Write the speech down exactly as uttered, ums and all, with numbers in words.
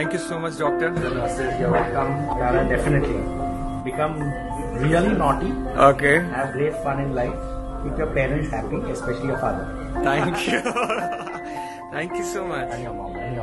Thank you so much, doctor. You're welcome, Clara. Definitely. Become really naughty. Okay. Have great fun in life. Keep your parents happy, especially your father. Thank you. Thank you so much. And your mom.